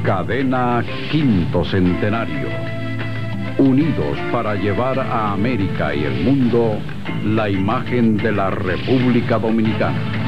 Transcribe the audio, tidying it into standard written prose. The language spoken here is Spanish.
Cadena Quinto Centenario. Unidos para llevar a América y el mundo la imagen de la República Dominicana.